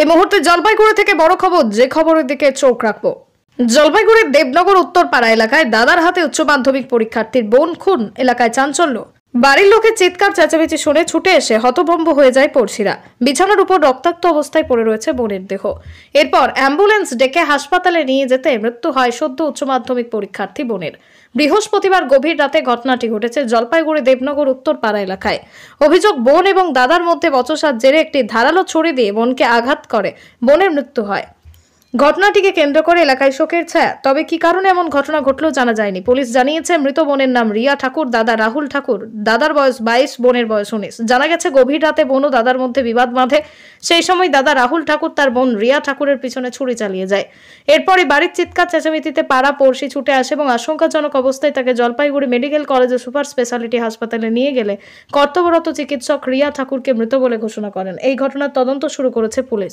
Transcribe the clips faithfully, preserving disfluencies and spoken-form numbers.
মুহূর্তে জলপাইগুড়ি থেকে বড় খবর, যে খবরের দিকে চোখ রাখবো। জলপাইগুড়ির দেবনগর উত্তরপাড়া এলাকায় দাদার হাতে উচ্চ মাধ্যমিক পরীক্ষার্থীর বোন খুন, এলাকায় চাঞ্চল্য। বাড়ির লোকের চিৎকার চেঁচামেচি শুনে ছুটে এসে হতভম্ব হয়ে যায় পড়শিরা। বিছানার উপর রক্তাক্ত অবস্থায় পড়ে রয়েছে বোনের দেহ। এরপর অ্যাম্বুলেন্স ডেকে হাসপাতালে নিয়ে যেতে মৃত্যু হয় সদ্য উচ্চ মাধ্যমিক পরীক্ষার্থী বোনের। বৃহস্পতিবার গভীর রাতে ঘটনাটি ঘটেছে জলপাইগুড়ি দেবনগর উত্তরপাড়া এলাকায়। অভিযোগ, বোন এবং দাদার মধ্যে বচসার জেরে একটি ধারালো ছুরি দিয়ে বোনকে আঘাত করে বোনের মৃত্যু হয়। ঘটনাটিকে কেন্দ্র করে এলাকায় শোকের ছায়া। তবে কি কারণে এমন ঘটনা ঘটল জানা যায়নি। পুলিশ জানিয়েছে, মৃত বোনের নাম রিয়া ঠাকুর, দাদা রাহুল ঠাকুর। দাদার বয়স বাইশ, বোনের বয়স উনিশ। জানা গেছে, গভীর রাতে বোন ও দাদার মধ্যে বিবাদ বাঁধে। সেই সময় দাদা রাহুল ঠাকুর তার বোন রিয়া ঠাকুরের পিছনে ছুরি চালিয়ে যায়। এরপরে বাড়ির চিৎকার চেঁচামেচিতে পাড়া পড়শি ছুটে আসে এবং আশঙ্কাজনক অবস্থায় তাকে জলপাইগুড়ি মেডিকেল কলেজে সুপার স্পেশালিটি হাসপাতালে নিয়ে গেলে কর্তব্যরত চিকিৎসক রিয়া ঠাকুরকে মৃত বলে ঘোষণা করেন। এই ঘটনার তদন্ত শুরু করেছে পুলিশ।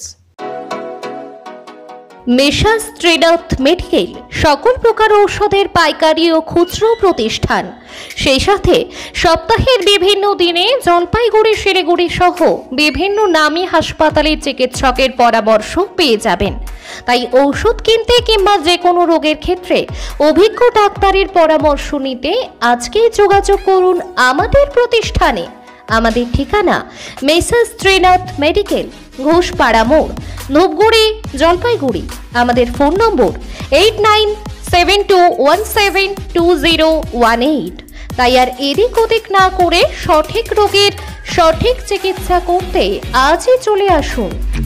মেসার্স ত্রিনাথ মেডিকেল সকল প্রকার ঔষধের পাইকারি ও খুচরো প্রতিষ্ঠান। সেই সাথে সপ্তাহের বিভিন্ন দিনে জলপাইগুড়ি, শিলিগুড়ি সহ বিভিন্ন নামী হাসপাতালের চিকিৎসকের পরামর্শ পেয়ে যাবেন। তাই ঔষধ কিনতে কিংবা যে কোনো রোগের ক্ষেত্রে অভিজ্ঞ ডাক্তারের পরামর্শ নিতে আজকেই যোগাযোগ করুন আমাদের প্রতিষ্ঠানে। আমাদের ঠিকানা মেসার্স ত্রিনাথ মেডিকেল, ঘোষপাড়া মোড়, ধূপগুড়ি, জলপাইগুড়ি। আমাদের phone number eight nine seven two one seven two zero one eight. তাই আর এদিক ওদিক না করে সঠিক রোগের সঠিক চিকিৎসা করতে আজই চলে আসুন।